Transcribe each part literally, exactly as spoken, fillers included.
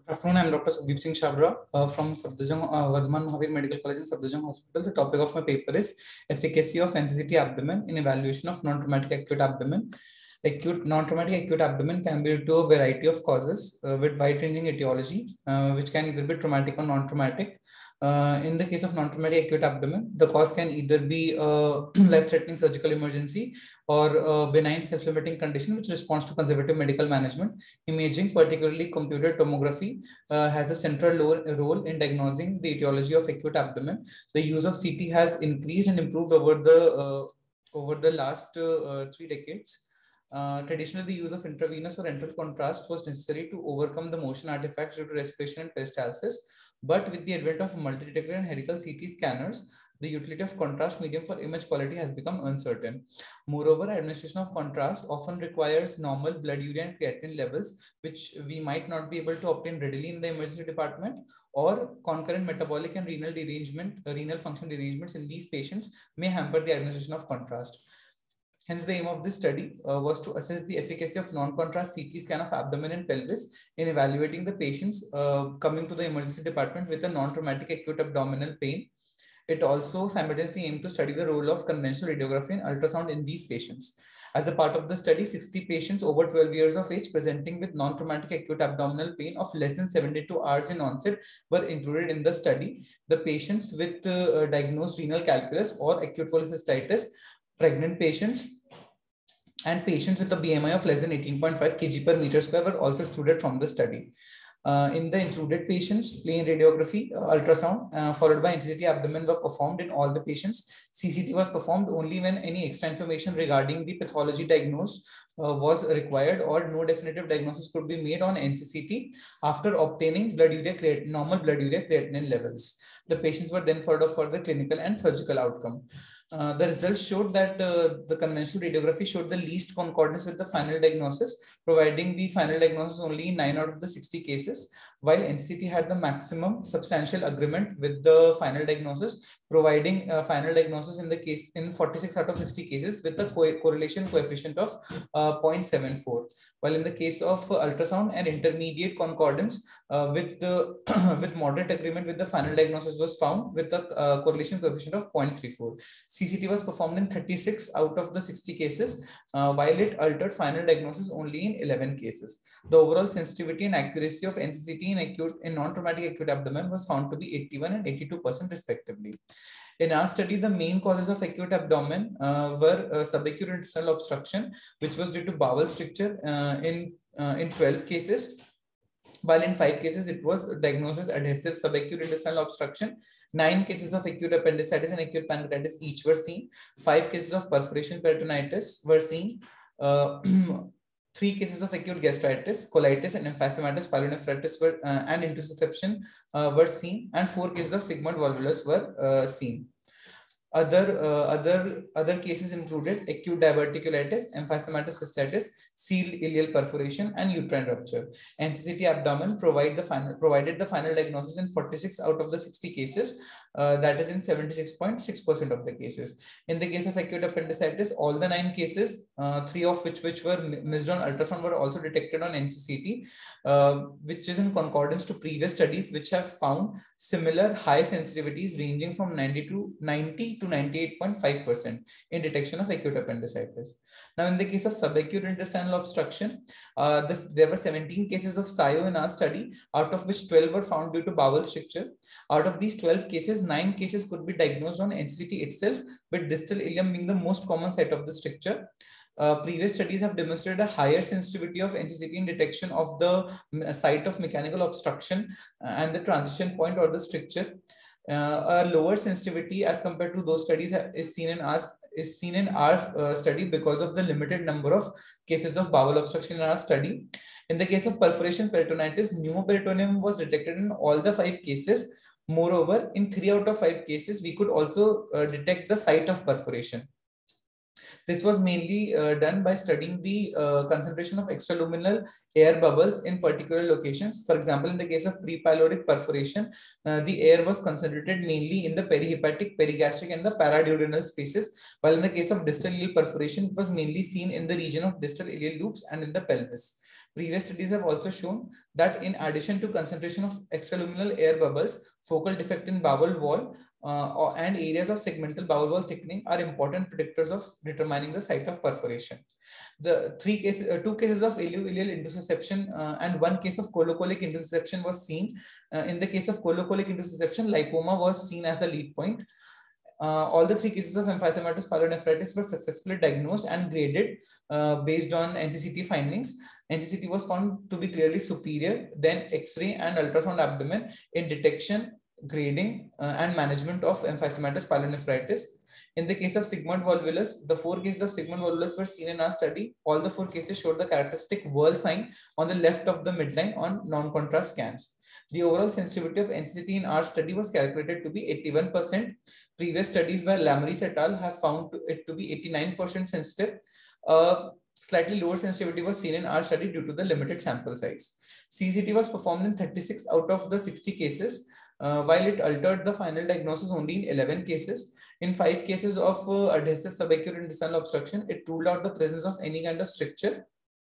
Good afternoon, I'm Doctor Sudeep Singh Chabra uh, from Safdarjung uh, Vardhaman Mahavir Medical College in Safdarjung Hospital. The topic of my paper is efficacy of N C C T abdomen in evaluation of non-traumatic acute abdomen. Acute non-traumatic acute abdomen can be due to a variety of causes uh, with wide-ranging etiology, uh, which can either be traumatic or non-traumatic. Uh, in the case of non-traumatic acute abdomen, the cause can either be a life-threatening surgical emergency or a benign self-limiting condition which responds to conservative medical management. Imaging, particularly computed tomography, uh, has a central role in diagnosing the etiology of acute abdomen. The use of C T has increased and improved over the uh, over the last uh, three decades. Uh, traditionally, the use of intravenous or enteral contrast was necessary to overcome the motion artifacts due to respiration and peristalsis. But with the advent of multi-detector and helical C T scanners, the utility of contrast medium for image quality has become uncertain. Moreover, administration of contrast often requires normal blood urea and creatinine levels, which we might not be able to obtain readily in the emergency department, or concurrent metabolic and renal derangement, uh, renal function derangements in these patients may hamper the administration of contrast. Hence, the aim of this study uh, was to assess the efficacy of non-contrast C T scan of abdomen and pelvis in evaluating the patients uh, coming to the emergency department with a non-traumatic acute abdominal pain. It also simultaneously aimed to study the role of conventional radiography and ultrasound in these patients. As a part of the study, sixty patients over twelve years of age presenting with non-traumatic acute abdominal pain of less than seventy-two hours in onset were included in the study. The patients with uh, diagnosed renal calculus or acute cholecystitis, pregnant patients, and patients with a B M I of less than eighteen point five kilograms per meter square were also excluded from the study. Uh, in the included patients, plain radiography, uh, ultrasound, uh, followed by N C C T abdomen were performed in all the patients. C C T was performed only when any extra information regarding the pathology diagnosed uh, was required, or no definitive diagnosis could be made on N C C T after obtaining blood urea creatinine, normal blood urea creatinine levels. The patients were then followed up for the clinical and surgical outcome. Uh, the results showed that uh, the conventional radiography showed the least concordance with the final diagnosis, providing the final diagnosis only in nine out of the sixty cases, while N C C T had the maximum substantial agreement with the final diagnosis, providing a final diagnosis in the case in forty-six out of sixty cases with a co correlation coefficient of uh, zero point seven four. While in the case of uh, ultrasound, an intermediate concordance uh, with the with moderate agreement with the final diagnosis was found with a uh, correlation coefficient of zero point three four. C C T was performed in thirty-six out of the sixty cases, uh, while it altered final diagnosis only in eleven cases. The overall sensitivity and accuracy of N C C T in acute in non-traumatic acute abdomen was found to be eighty-one and eighty-two percent respectively. In our study, the main causes of acute abdomen uh, were uh, subacute intestinal obstruction, which was due to bowel stricture uh, in uh, in twelve cases. While in five cases, it was diagnosed as adhesive subacute intestinal obstruction. Nine cases of acute appendicitis and acute pancreatitis each were seen. Five cases of perforation peritonitis were seen. Uh, Three cases of acute gastritis, colitis, and emphysematous pyelonephritis were uh, and intussusception uh, were seen, and four cases of sigmoid volvulus were uh, seen. Other, uh, other, other cases included acute diverticulitis, emphysematous cystitis, sealed ileal perforation, and uterine rupture. N C C T abdomen provide the final, provided the final diagnosis in forty-six out of the sixty cases, uh, that is in seventy-six point six percent of the cases. In the case of acute appendicitis, all the nine cases, uh, three of which, which were missed on ultrasound, were also detected on N C C T, uh, which is in concordance to previous studies which have found similar high sensitivities ranging from ninety to ninety to ninety-eight point five percent in detection of acute appendicitis. Now, in the case of subacute intestinal obstruction, uh, this, there were seventeen cases of S I O in our study, out of which twelve were found due to bowel stricture. Out of these twelve cases, nine cases could be diagnosed on N C C T itself, with distal ileum being the most common site of the stricture. Uh, previous studies have demonstrated a higher sensitivity of N C C T in detection of the site of mechanical obstruction and the transition point or the stricture. Uh, a lower sensitivity as compared to those studies is seen in our is seen in our uh, study because of the limited number of cases of bowel obstruction in our study. In the case of perforation peritonitis, pneumoperitoneum was detected in all the five cases. Moreover, in three out of five cases, we could also uh, detect the site of perforation. This was mainly uh, done by studying the uh, concentration of extraluminal air bubbles in particular locations. For example, in the case of prepyloric perforation, uh, the air was concentrated mainly in the perihepatic, perigastric, and the paraduodenal spaces, while in the case of distal ileal perforation, it was mainly seen in the region of distal ileal loops and in the pelvis. Previous studies have also shown that in addition to concentration of extraluminal air bubbles, focal defect in bowel wall uh, and areas of segmental bowel wall thickening are important predictors of determining the site of perforation. The three cases, uh, two cases of ilioileal intussusception uh, and one case of colocolic intussusception was seen. Uh, in the case of colocolic intussusception, lipoma was seen as the lead point. Uh, all the three cases of emphysematous pyelonephritis were successfully diagnosed and graded uh, based on N C C T findings. N C C T was found to be clearly superior than X-ray and ultrasound abdomen in detection, grading, uh, and management of emphysematous pyelonephritis. In the case of sigmoid volvulus, the four cases of sigmoid volvulus were seen in our study. All the four cases showed the characteristic whirl sign on the left of the midline on non-contrast scans. The overall sensitivity of N C C T in our study was calculated to be eighty-one percent. Previous studies by Lamaris et al. Have found it to be eighty-nine percent sensitive. Uh, slightly lower sensitivity was seen in our study due to the limited sample size. C C T was performed in thirty-six out of the sixty cases, uh, while it altered the final diagnosis only in eleven cases. In five cases of uh, adhesive subacute intestinal obstruction, it ruled out the presence of any kind of stricture.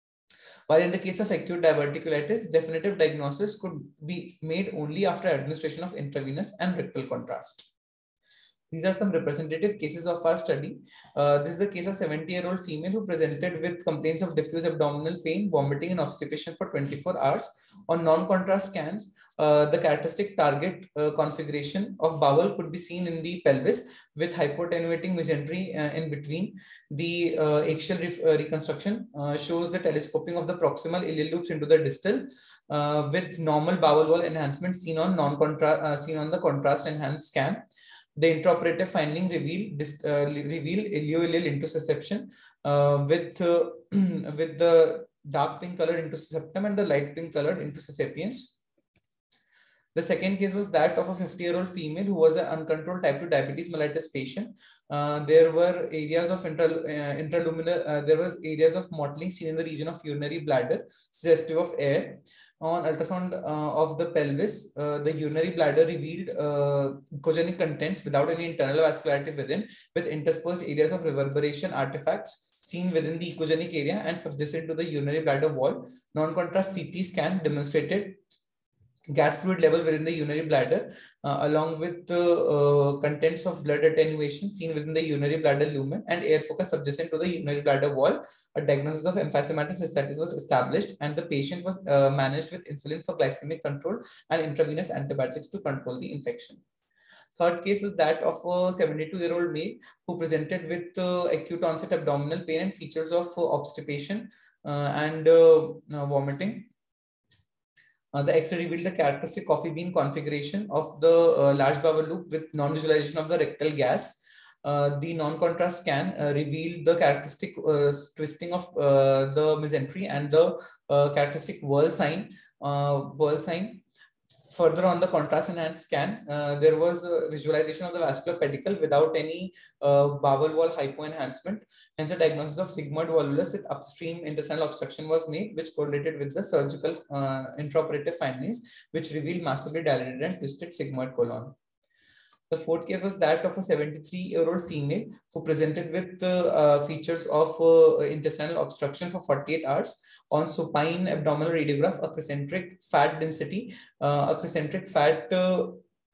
While in the case of acute diverticulitis, definitive diagnosis could be made only after administration of intravenous and rectal contrast. These are some representative cases of our study. Uh, this is the case of seventy-year-old female who presented with complaints of diffuse abdominal pain, vomiting, and obstipation for twenty-four hours. On non-contrast scans, uh, the characteristic target uh, configuration of bowel could be seen in the pelvis with hypotenuating mesentery uh, in between. The uh, axial re uh, reconstruction uh, shows the telescoping of the proximal ileal loops into the distal uh, with normal bowel wall enhancement seen on non-contrast uh, seen on the contrast enhanced scan. The intraoperative finding reveal uh, reveal ilioileal intussusception uh, with uh, with the dark pink colored intussusceptum and the light pink colored intussussapiens. The second case was that of a fifty-year-old female who was an uncontrolled type two diabetes mellitus patient. Uh, there were areas of intra, uh, intraluminal, uh, there were areas of mottling seen in the region of urinary bladder, suggestive of air. On ultrasound uh, of the pelvis, uh, the urinary bladder revealed uh, echogenic contents without any internal vascularity within, with interspersed areas of reverberation artifacts seen within the echogenic area and subjacent to the urinary bladder wall. Non-contrast C T scan demonstrated gas fluid level within the urinary bladder, uh, along with the uh, contents of blood attenuation seen within the urinary bladder lumen and air focus subjacent to the urinary bladder wall. A diagnosis of emphysematous cystitis was established, and the patient was uh, managed with insulin for glycemic control and intravenous antibiotics to control the infection. Third case is that of a seventy-two-year-old male who presented with uh, acute onset abdominal pain and features of uh, obstipation uh, and uh, uh, vomiting. Uh, the X-ray revealed the characteristic coffee bean configuration of the uh, large bowel loop with non-visualization of the rectal gas. Uh, the non-contrast scan uh, revealed the characteristic uh, twisting of uh, the mesentery and the uh, characteristic whirl sign. Uh, whirl sign. Further on the contrast enhanced scan, uh, there was a visualization of the vascular pedicle without any uh, bowel wall hypoenhancement. Hence, a diagnosis of sigmoid volvulus with upstream intestinal obstruction was made, which correlated with the surgical uh, intraoperative findings, which revealed massively dilated and twisted sigmoid colon. The fourth case was that of a seventy-three-year-old female who presented with uh, uh, features of uh, intestinal obstruction for forty-eight hours. On supine abdominal radiograph, a concentric fat density, uh, a concentric fat uh,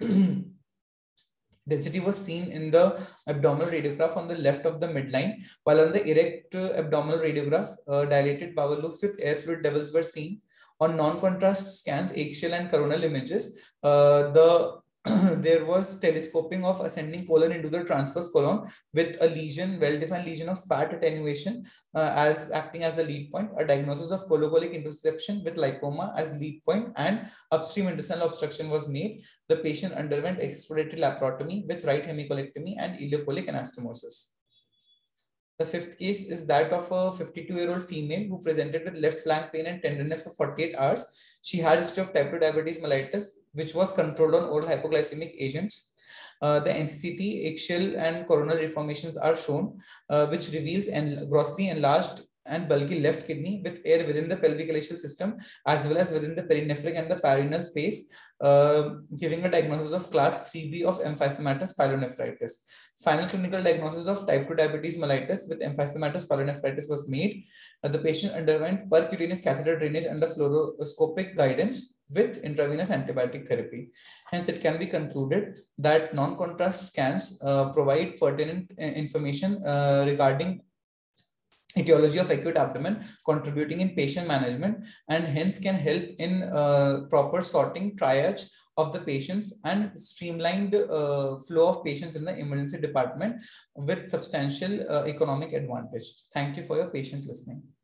density was seen in the abdominal radiograph on the left of the midline, while on the erect uh, abdominal radiograph, uh, dilated bowel loops with air fluid levels were seen. On non-contrast scans, axial and coronal images, uh, the there was telescoping of ascending colon into the transverse colon with a lesion, well-defined lesion of fat attenuation uh, as acting as the lead point. A diagnosis of colocolic intussusception with lipoma as lead point and upstream intestinal obstruction was made. The patient underwent explorative laparotomy with right hemicolectomy and ileocolic anastomosis. The fifth case is that of a fifty-two-year-old female who presented with left flank pain and tenderness for forty-eight hours. She had a history of type two diabetes mellitus, which was controlled on oral hypoglycemic agents. Uh, the N C C T, axial and coronary deformations are shown, uh, which reveals an grossly enlarged and bulky left kidney with air within the pelvic ileal system as well as within the perinephric and the perineal space, uh, giving a diagnosis of class three B of emphysematous pyelonephritis. Final clinical diagnosis of type two diabetes mellitus with emphysematous pyelonephritis was made. Uh, the patient underwent percutaneous catheter drainage under fluoroscopic guidance with intravenous antibiotic therapy. Hence, it can be concluded that non-contrast scans uh, provide pertinent uh, information uh, regarding etiology of acute abdomen, contributing in patient management, and hence can help in uh, proper sorting, triage of the patients and streamlined uh, flow of patients in the emergency department with substantial uh, economic advantage. Thank you for your patient listening.